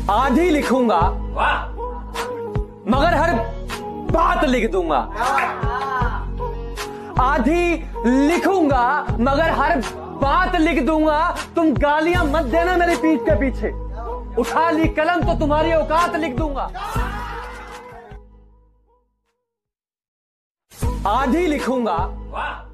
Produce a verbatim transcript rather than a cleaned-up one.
आधी लिखूंगा मगर हर बात लिख दूंगा। आधी लिखूंगा मगर हर बात लिख दूंगा। तुम गालियां मत देना मेरी पीठ के पीछे। उठा ली कलम तो तुम्हारी औकात लिख दूंगा। आधी लिखूंगा